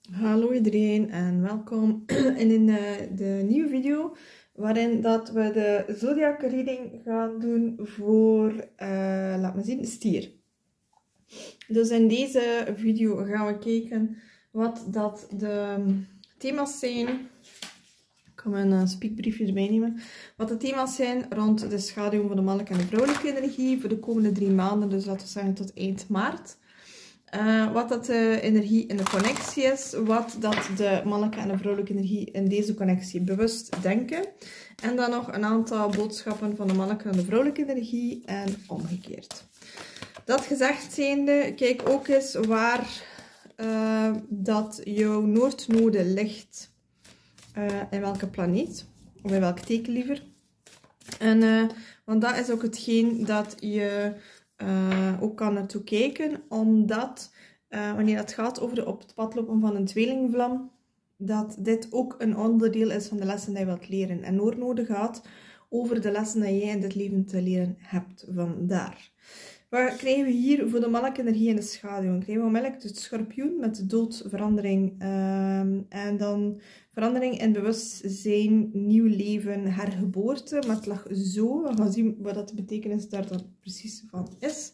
Hallo iedereen en welkom in de nieuwe video waarin dat we de zodiac reading gaan doen voor, laat me zien, stier. Dus in deze video gaan we kijken wat dat de thema's zijn. Ik ga mijn speakbriefje erbij nemen. Wat de thema's zijn rond de schaduw van de mannelijke en de vrouwelijke energie voor de komende 3 maanden, dus laten we zeggen tot eind maart. Wat dat de energie in de connectie is, wat dat de mannelijke en de vrouwelijke energie in deze connectie bewust denken. En dan nog een aantal boodschappen van de mannelijke en de vrouwelijke energie en omgekeerd. Dat gezegd zijnde, kijk ook eens waar dat jouw noordnode ligt. In welke planeet, of in welk teken liever. En, want dat is ook hetgeen dat je ook kan naartoe kijken, omdat wanneer het gaat over op het pad lopen van een tweelingvlam, dat dit ook een onderdeel is van de lessen die je wilt leren. En noordnode gaat over de lessen die jij in dit leven te leren hebt. Vandaar. Wat krijgen we hier voor de mannelijke energie in de schaduw? Dan krijgen we onmiddellijk de schorpioen met de dood, verandering. En dan verandering in bewustzijn, nieuw leven, hergeboorte. Maar het lag zo. We gaan zien wat dat de betekenis daar dan precies van is.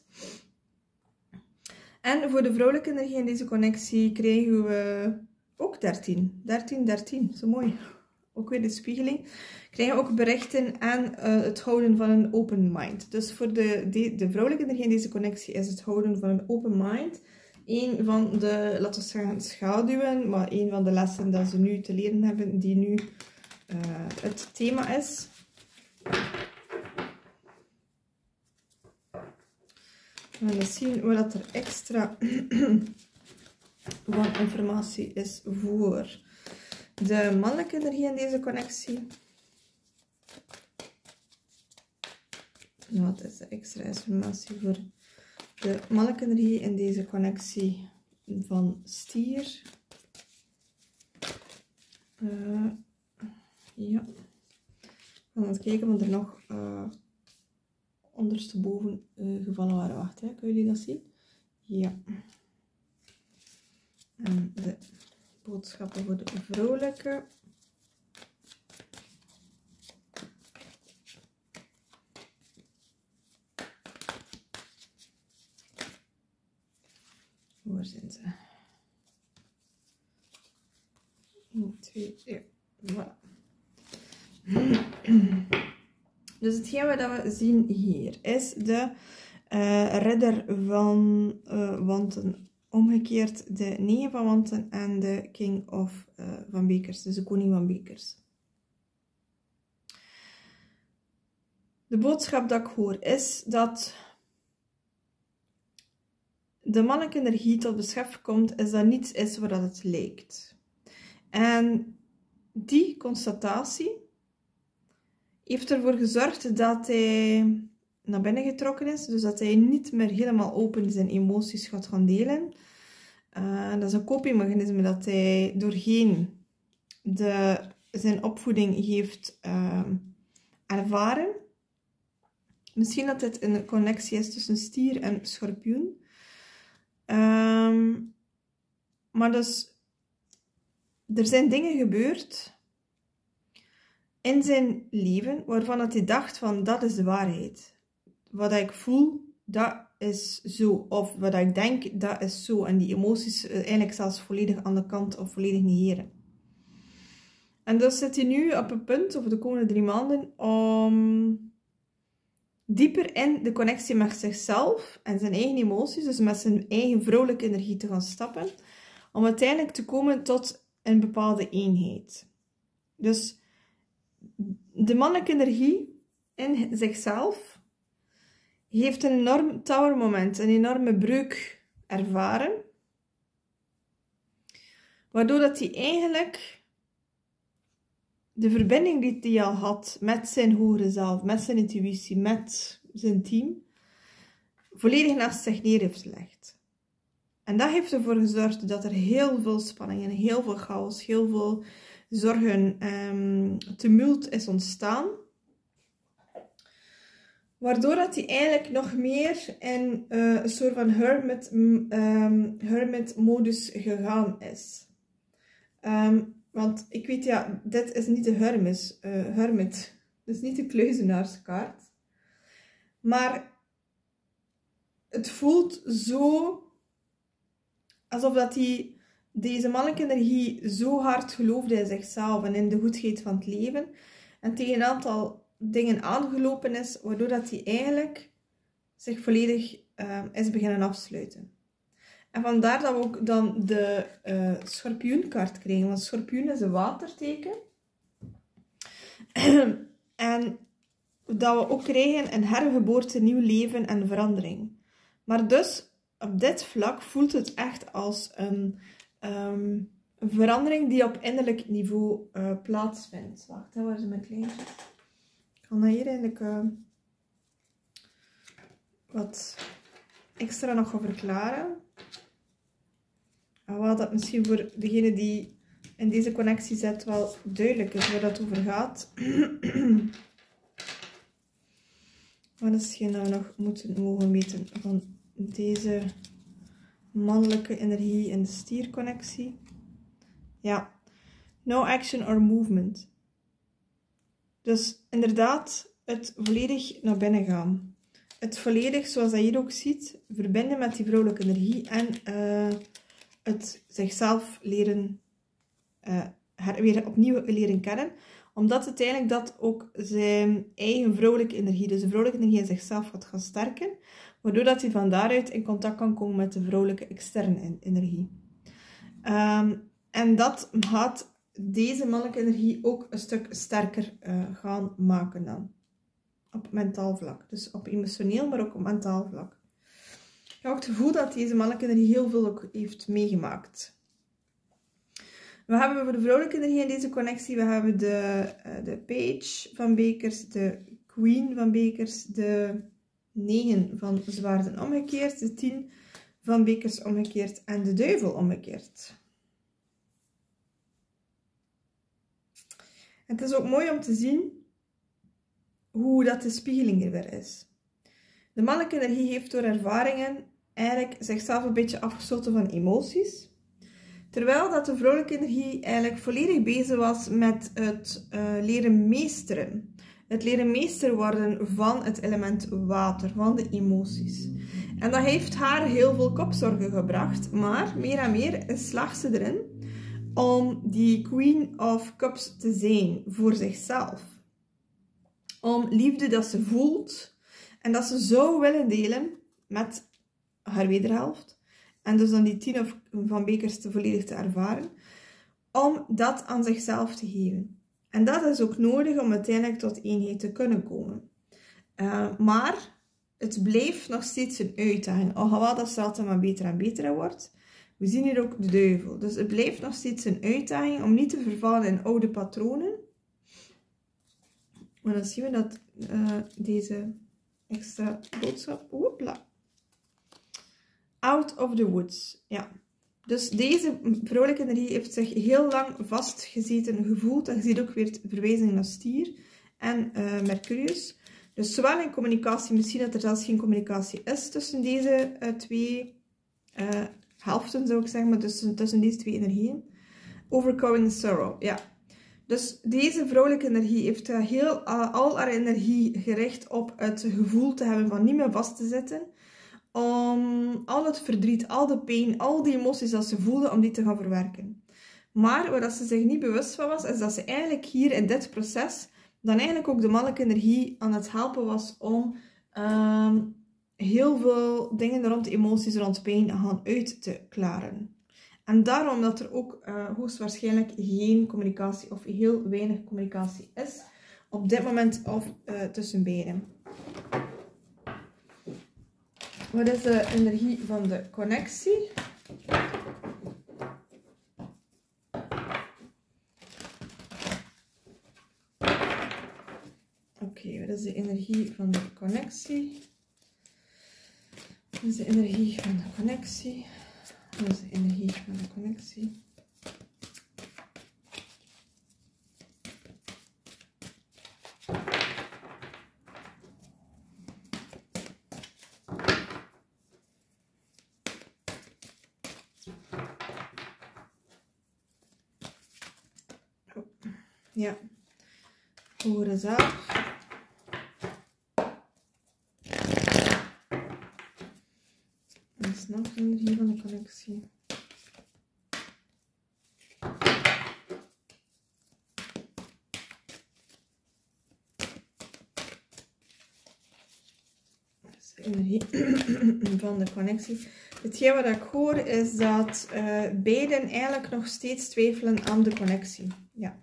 En voor de vrouwelijke energie in deze connectie krijgen we ook 13. 13, 13. Zo mooi. Ook weer de spiegeling. Krijgen we ook berichten aan het houden van een open mind. Dus voor de vrouwelijke energie in deze connectie is het houden van een open mind een van de, laten we zeggen, schaduwen, maar een van de lessen dat ze nu te leren hebben, die nu het thema is. We gaan eens zien wat er extra van informatie is voor de mannelijke energie in deze connectie. Wat is de extra informatie voor de mannelijke energie in deze connectie van stier? Ja. We gaan eens kijken wat er nog ondersteboven gevallen waren. Wacht, hè. Kunnen jullie dat zien? Ja. En de boodschappen voor de vrouwelijke. Waar zijn ze? 1, 2, 3. Voilà. Dus hetgeen wat we zien hier is de ridder van wanten. Omgekeerd de 9 van wanten en de king of van bekers. Dus de koning van bekers. De boodschap dat ik hoor is dat de mannelijke energie tot besef komt, is dat niets is wat het lijkt. En die constatatie heeft ervoor gezorgd dat hij naar binnen getrokken is. Dus dat hij niet meer helemaal open zijn emoties gaat gaan delen. Dat is een copingmechanisme dat hij doorheen zijn opvoeding heeft ervaren. Misschien dat dit een connectie is tussen stier en schorpioen. Maar dus, er zijn dingen gebeurd in zijn leven waarvan dat hij dacht van, dat is de waarheid. Wat ik voel, dat is zo. Of wat ik denk, dat is zo. En die emoties eigenlijk zelfs volledig aan de kant of volledig negeren. En dus zit hij nu op een punt, over de komende 3 maanden, om dieper in de connectie met zichzelf en zijn eigen emoties, dus met zijn eigen vrouwelijke energie te gaan stappen, om uiteindelijk te komen tot een bepaalde eenheid. Dus de mannelijke energie in zichzelf heeft een enorm towermoment, een enorme breuk ervaren, waardoor dat hij eigenlijk de verbinding die hij al had met zijn hogere zelf, met zijn intuïtie, met zijn team, volledig naast zich neer heeft gelegd. En dat heeft ervoor gezorgd dat er heel veel spanning en heel veel chaos, heel veel zorgen, tumult is ontstaan. Waardoor dat hij eigenlijk nog meer in een soort van hermit modus gegaan is. Want ik weet, ja, dit is niet de hermit. Dus niet de kluizenaarskaart. Maar het voelt zo alsof dat deze mannelijke energie zo hard geloofde in zichzelf en in de goedheid van het leven. En tegen een aantal dingen aangelopen is, waardoor dat hij eigenlijk zich volledig is beginnen afsluiten. En vandaar dat we ook dan de schorpioenkaart krijgen. Want schorpioen is een waterteken. En dat we ook krijgen een hergeboorte, nieuw leven en verandering. Maar dus, op dit vlak voelt het echt als een verandering die op innerlijk niveau plaatsvindt. Wacht, waar is mijn kleintje? Ik ga dat hier eigenlijk wat extra nog gaan verklaren. Wat dat misschien voor degene die in deze connectie zit wel duidelijk is waar dat over gaat. Wat is hetgeen dat we nog mogen weten van deze mannelijke energie in de stierconnectie? Ja, no action or movement. Dus inderdaad, het volledig naar binnen gaan. Het volledig, zoals je hier ook ziet, verbinden met die vrouwelijke energie en het zichzelf leren, weer opnieuw leren kennen. Omdat uiteindelijk dat ook zijn eigen vrouwelijke energie, dus de vrouwelijke energie in zichzelf gaat gaan sterken. Waardoor dat hij van daaruit in contact kan komen met de vrouwelijke externe energie. En dat gaat deze mannelijke energie ook een stuk sterker gaan maken dan. Op mentaal vlak. Dus op emotioneel, maar ook op mentaal vlak. Ik heb ook het gevoel dat deze mannelijke energie heel veel ook heeft meegemaakt. We hebben voor de vrouwelijke energie in deze connectie, we hebben de page van bekers, de queen van bekers, de 9 van zwaarden omgekeerd, de 10 van bekers omgekeerd en de duivel omgekeerd. Het is ook mooi om te zien hoe dat de spiegeling er weer is. De mannelijke energie heeft door ervaringen eigenlijk zichzelf een beetje afgesloten van emoties. Terwijl dat de vrouwelijke energie eigenlijk volledig bezig was met het leren meesteren. Het leren meester worden van het element water, van de emoties. En dat heeft haar heel veel kopzorgen gebracht, maar meer en meer slaagt ze erin om die Queen of Cups te zijn voor zichzelf. Om liefde dat ze voelt en dat ze zou willen delen met haar wederhelft. En dus dan die 10 van bekers te volledig te ervaren. Om dat aan zichzelf te geven. En dat is ook nodig om uiteindelijk tot eenheid te kunnen komen. Maar het blijft nog steeds een uitdaging. Alhoewel dat ze altijd maar beter en beter wordt. We zien hier ook de duivel. Dus het blijft nog steeds een uitdaging om niet te vervallen in oude patronen. Maar dan zien we dat deze extra boodschap... Woepla. Out of the woods. Ja. Dus deze vrouwelijke energie heeft zich heel lang vastgezeten gevoeld. En je ziet ook weer verwijzing naar stier en Mercurius. Dus zowel in communicatie, misschien dat er zelfs geen communicatie is tussen deze twee helften, zou ik zeggen, maar tussen deze twee energieën. Overcoming sorrow, ja. Dus deze vrouwelijke energie heeft al haar energie gericht op het gevoel te hebben van niet meer vast te zitten. Om al het verdriet, al de pijn, al die emoties dat ze voelde, om die te gaan verwerken. Maar wat ze zich niet bewust van was, is dat ze eigenlijk hier in dit proces dan eigenlijk ook de mannelijke energie aan het helpen was om heel veel dingen rond emoties, rond pijn gaan uit te klaren. En daarom dat er ook hoogstwaarschijnlijk geen communicatie of heel weinig communicatie is op dit moment of tussen beiden. Wat is de energie van de connectie? Oké, wat is de energie van de connectie? Wat is de energie van de connectie? Wat is de energie van de connectie? Ja. Hogere zelf. En snap de energie van de connectie. Dus de energie van de connectie. Hetgeen wat ik hoor is dat beiden eigenlijk nog steeds twijfelen aan de connectie. Ja.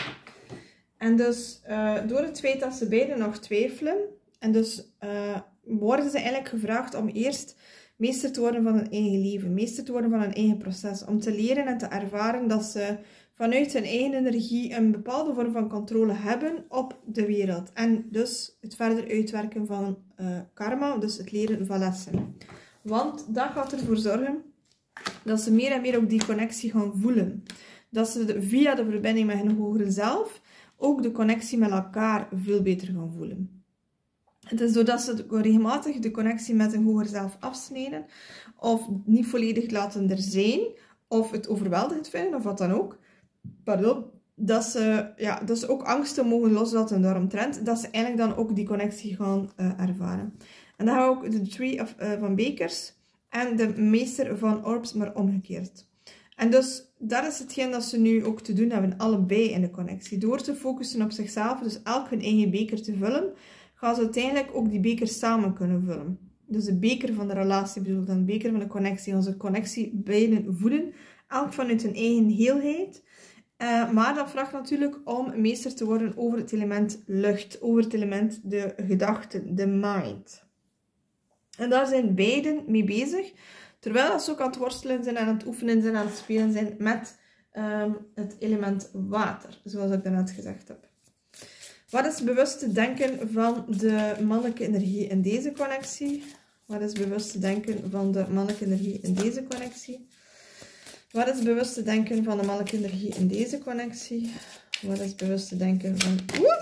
En dus door het feit dat ze beiden nog twijfelen, en dus worden ze eigenlijk gevraagd om eerst meester te worden van hun eigen leven, meester te worden van hun eigen proces, om te leren en te ervaren dat ze vanuit hun eigen energie een bepaalde vorm van controle hebben op de wereld. En dus het verder uitwerken van karma, dus het leren van lessen. Want dat gaat ervoor zorgen dat ze meer en meer ook die connectie gaan voelen. Dat ze via de verbinding met hun hogere zelf ook de connectie met elkaar veel beter gaan voelen. Het is doordat ze regelmatig de connectie met hun hoger zelf afsnijden, of niet volledig laten er zijn, of het overweldigend vinden, of wat dan ook. Pardon, dat ze ook angsten mogen loslaten daaromtrent, dat ze eigenlijk dan ook die connectie gaan ervaren. En dan hebben we ook de Tree van Bekers en de Meester van Orbs, maar omgekeerd. En dus dat is hetgeen dat ze nu ook te doen hebben, allebei in de connectie. Door te focussen op zichzelf, dus elk hun eigen beker te vullen, gaan ze uiteindelijk ook die beker samen kunnen vullen. Dus de beker van de relatie bedoel dan de beker van de connectie. Onze connectie beiden voeden, elk vanuit hun eigen heelheid. Maar dat vraagt natuurlijk om meester te worden over het element lucht, over het element de gedachten, de mind. En daar zijn beiden mee bezig, terwijl ze ook aan het worstelen zijn, aan het oefenen zijn, aan het spelen zijn met het element water, zoals ik daarnet gezegd heb. Wat is bewust denken van de mannelijke energie in deze connectie? Wat is bewust denken van de mannelijke energie in deze connectie? Wat is bewust denken van de mannelijke energie in deze connectie? Wat is bewust denken van...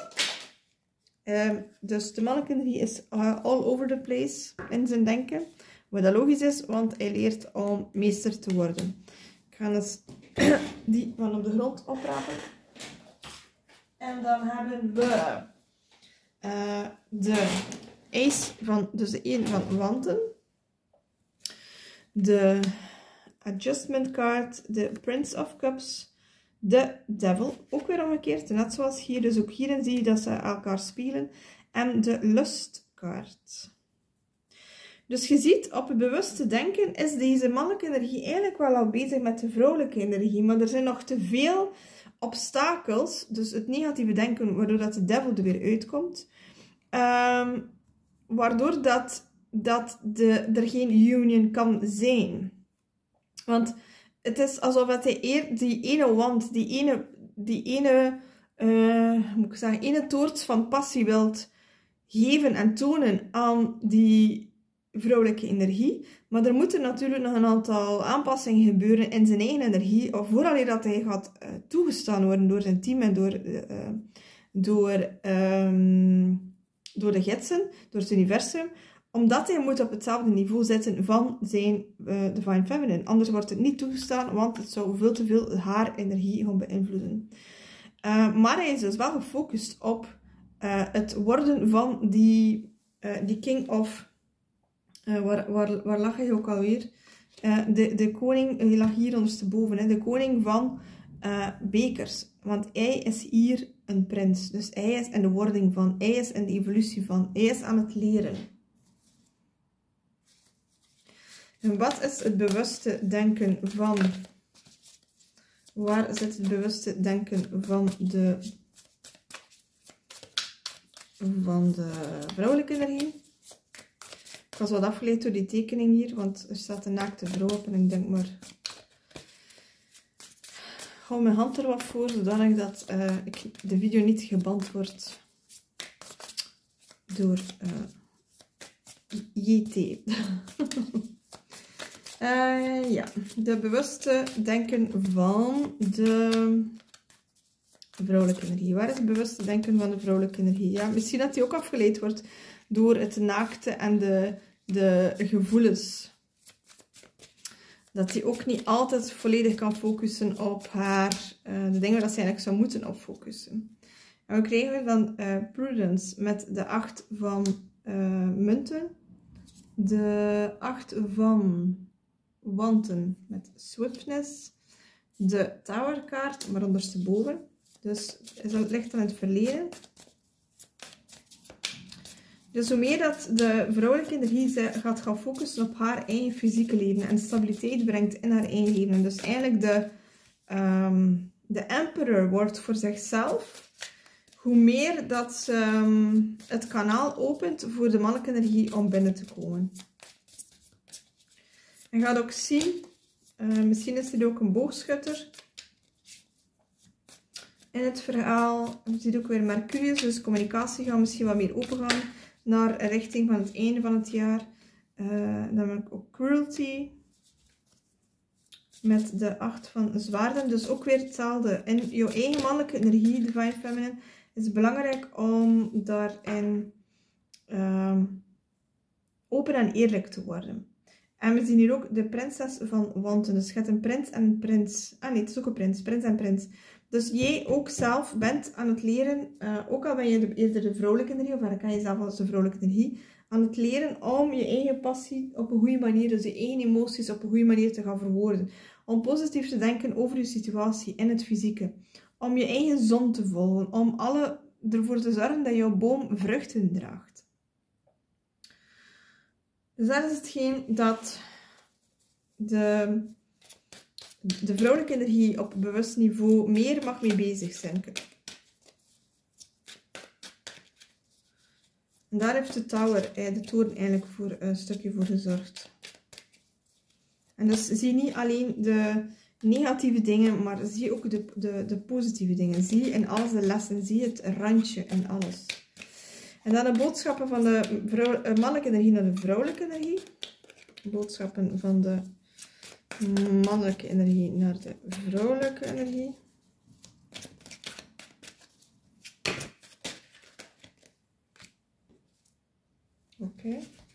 dus de mannelijke energie is all over the place in zijn denken. Wat dat logisch is, want hij leert om meester te worden. Ik ga dus die van op de grond oprapen. En dan hebben we de ace van, dus de 1 van wanten. De adjustment card, de Prince of Cups, de Devil, ook weer omgekeerd, net zoals hier. Dus ook hierin zie je dat ze elkaar spelen. En de lustkaart. Dus je ziet, op het bewuste denken is deze mannelijke energie eigenlijk wel al bezig met de vrouwelijke energie. Maar er zijn nog te veel obstakels, dus het negatieve denken, waardoor dat de Devil er weer uitkomt. Waardoor dat er geen union kan zijn. Want het is alsof dat die ene wand, die ene toorts van passie wilt geven en tonen aan die vrouwelijke energie. Maar er moeten natuurlijk nog een aantal aanpassingen gebeuren in zijn eigen energie, of vooraleer dat hij gaat toegestaan worden door zijn team en door de gidsen, door het universum, omdat hij moet op hetzelfde niveau zitten van zijn Divine Feminine. Anders wordt het niet toegestaan, want het zou veel te veel haar energie gaan beïnvloeden. Maar hij is dus wel gefocust op het worden van die King of... waar lag hij ook alweer? De koning, hij lag hier ondersteboven, hè? De koning van bekers. Want hij is hier een prins. Dus hij is in de wording van, hij is in de evolutie van, hij is aan het leren. En wat is het bewuste denken van... Waar zit het bewuste denken van de vrouwelijke energie? Ik was wat afgeleid door die tekening hier, want er staat een naakte vrouw op en ik denk maar... Ik hou mijn hand er wat voor, zodanig dat de video niet geband wordt door JT. Ja, de bewuste denken van de vrouwelijke energie. Waar is het bewuste denken van de vrouwelijke energie? Ja, misschien dat die ook afgeleid wordt door het naakte en de gevoelens. Dat hij ook niet altijd volledig kan focussen op haar, de dingen waar ze eigenlijk zou moeten op focussen. En we krijgen dan Prudence met de 8 van munten. De 8 van wanten met Swiftness. De Tower kaart, maar ondersteboven. Dus het ligt aan het verleden. Dus hoe meer dat de vrouwelijke energie gaat gaan focussen op haar eigen fysieke leven en stabiliteit brengt in haar eigen leven. En dus eigenlijk de Emperor wordt voor zichzelf, hoe meer dat ze het kanaal opent voor de mannelijke energie om binnen te komen. En je gaat ook zien, misschien is dit ook een boogschutter in het verhaal. Je ziet ook weer Mercurius, dus communicatie gaat misschien wat meer open gaan naar richting van het einde van het jaar. Dan heb ik ook Cruelty met de 8 van zwaarden. Dus ook weer hetzelfde. In jouw eigen mannelijke energie, Divine Feminine, is het belangrijk om daarin open en eerlijk te worden. En we zien hier ook de prinses van wanten. Dus je hebt een prins en een prins. Ah nee, het is ook een prins. Prins en prins. Dus jij ook zelf bent aan het leren, ook al ben je eerder de vrouwelijke energie, of herken je zelf als de vrouwelijke energie, aan het leren om je eigen passie op een goede manier, dus je eigen emoties op een goede manier te gaan verwoorden. Om positief te denken over je situatie in het fysieke. Om je eigen zon te volgen. Om ervoor te zorgen dat jouw boom vruchten draagt. Dus dat is hetgeen dat de vrouwelijke energie op bewust niveau meer mag mee bezig zijn. En daar heeft de Tower, de toren eigenlijk voor een stukje voor gezorgd. En dus zie niet alleen de negatieve dingen, maar zie ook de positieve dingen. Zie in alles de lessen, zie het randje en alles. En dan de boodschappen van de mannelijke energie naar de vrouwelijke energie. Boodschappen van de mannelijke energie naar de vrouwelijke energie. Oké.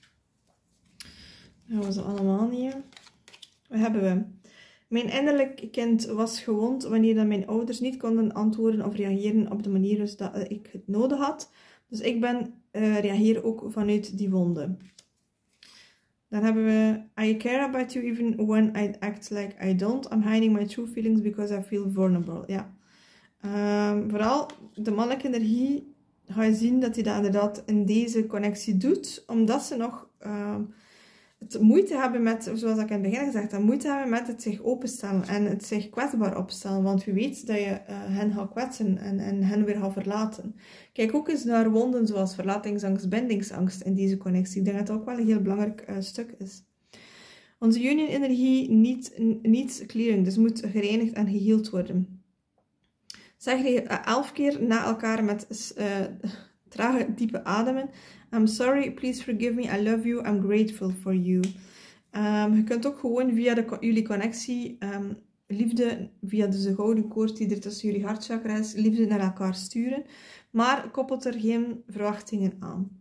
Dan gaan we ze allemaal nemen. Wat hebben we? Mijn innerlijk kind was gewond wanneer dan mijn ouders niet konden antwoorden of reageren op de manier dat ik het nodig had. Dus ik reageer ook vanuit die wonden. Dan hebben we I care about you even when I act like I don't. I'm hiding my true feelings because I feel vulnerable. Ja. Vooral de mannelijke energie ga je zien dat hij dat inderdaad in deze connectie doet. Omdat ze nog het moeite hebben met, zoals ik in het begin gezegd heb, moeite hebben met het zich openstellen en het zich kwetsbaar opstellen. Want wie weet dat je hen gaat kwetsen en hen weer gaat verlaten. Kijk ook eens naar wonden zoals verlatingsangst, bindingsangst in deze connectie. Ik denk dat dat ook wel een heel belangrijk stuk is. Onze union-energie niet clearing, dus moet gereinigd en geheeld worden. Zeg je 11 keer na elkaar met trage, diepe ademen. I'm sorry, please forgive me, I love you, I'm grateful for you. Je kunt ook gewoon via jullie connectie, liefde, via de gouden koord die er tussen jullie hartchakra is, liefde naar elkaar sturen. Maar koppelt er geen verwachtingen aan.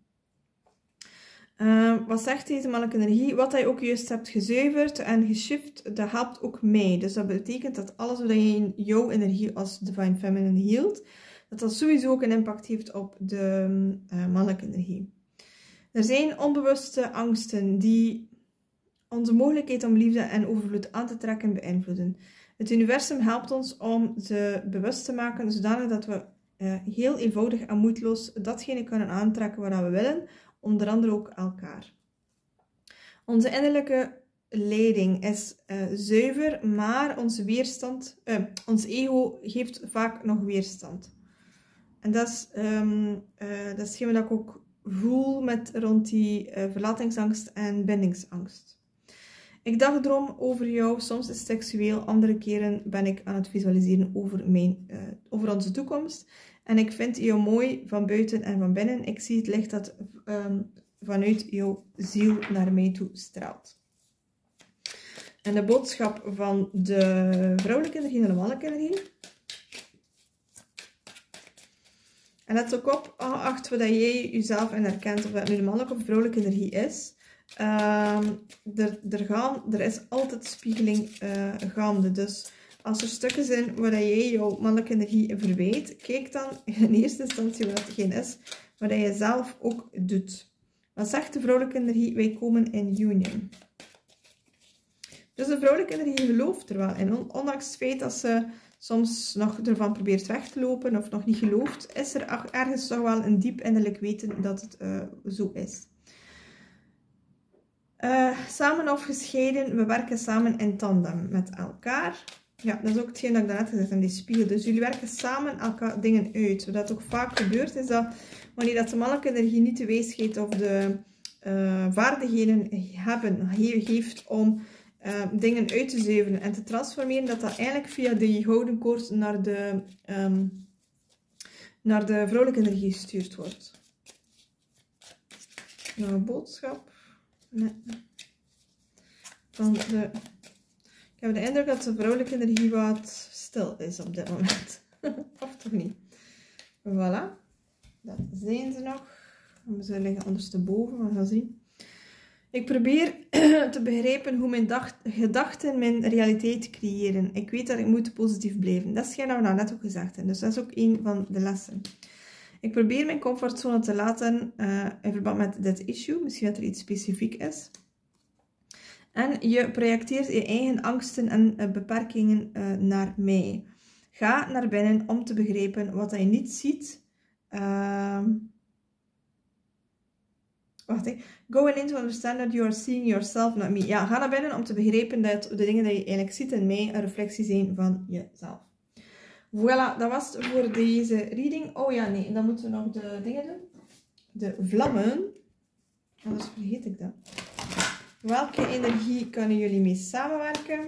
Wat zegt deze mannelijke energie? Wat je ook juist hebt gezuiverd en geshift, dat helpt ook mij. Dus dat betekent dat alles wat je in jouw energie als Divine Feminine hield, dat sowieso ook een impact heeft op de mannelijke energie. Er zijn onbewuste angsten die onze mogelijkheid om liefde en overvloed aan te trekken beïnvloeden. Het universum helpt ons om ze bewust te maken, zodanig dat we heel eenvoudig en moeiteloos datgene kunnen aantrekken wat we willen, onder andere ook elkaar. Onze innerlijke leiding is zuiver, maar onze weerstand, ons ego geeft vaak nog weerstand. En dat is hetgeen dat ik ook voel rond die verlatingsangst en bindingsangst. Ik dagdroom over jou, soms is het seksueel, andere keren ben ik aan het visualiseren over onze toekomst. En ik vind jou mooi van buiten en van binnen. Ik zie het licht dat vanuit jouw ziel naar mij toe straalt. En de boodschap van de vrouwelijke energie naar de mannelijke energie. En let ook op, acht wat jij jezelf in herkent, of dat nu de mannelijke of vrouwelijke energie is. Er is altijd spiegeling gaande. Dus als er stukken zijn waar jij jouw mannelijke energie verwijt, kijk dan in eerste instantie wat hetgeen is, wat je zelf ook doet. Wat zegt de vrouwelijke energie? Wij komen in union. Dus de vrouwelijke energie gelooft er wel in. Ondanks het feit dat ze soms nog ervan probeert weg te lopen of nog niet gelooft, is er ergens toch wel een diep innerlijk weten dat het zo is. Samen of gescheiden, we werken samen in tandem met elkaar. Ja, dat is ook hetgeen dat ik daarnet gezegd heb in die spiegel. Dus jullie werken samen elkaar dingen uit. Wat ook vaak gebeurt is dat wanneer dat de mannelijke energie niet de wijsheid of de vaardigheden heeft om dingen uit te zuiveren en te transformeren, dat eigenlijk via die gouden koord naar de vrouwelijke energie gestuurd wordt. Nog een boodschap. Nee. Ik heb de indruk dat de vrouwelijke energie wat stil is op dit moment. Of toch niet? Voilà. Dat zijn ze nog. Ze liggen ondersteboven, we gaan zien. Ik probeer te begrijpen hoe mijn gedachten mijn realiteit creëren. Ik weet dat ik moet positief blijven. Dat is wat we nou net ook gezegd hebben. Dus dat is ook een van de lessen. Ik probeer mijn comfortzone te laten in verband met dit issue. Misschien dat er iets specifiek is. En je projecteert je eigen angsten en beperkingen naar mij. Ga naar binnen om te begrijpen wat je niet ziet. Wacht, go in to understand that you are seeing yourself, not me. Ja, ga naar binnen om te begrijpen dat de dingen die je eigenlijk ziet in mij een reflectie zijn van jezelf. Voilà, dat was het voor deze reading. Oh ja, nee, dan moeten we nog de dingen doen. De vlammen. Anders vergeet ik dat. Welke energie kunnen jullie mee samenwerken?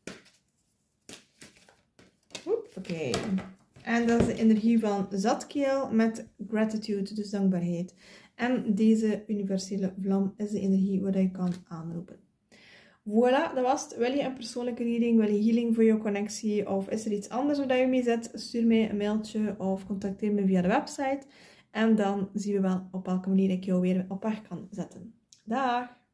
Oké. En dat is de energie van Zadkiel met gratitude, dus dankbaarheid. En deze universele vlam is de energie waar je kan aanroepen. Voilà, dat was het. Wil je een persoonlijke reading, wil je healing voor je connectie of is er iets anders waar je mee zit? Stuur mij een mailtje of contacteer me via de website. En dan zien we wel op welke manier ik jou weer op weg kan zetten. Dag!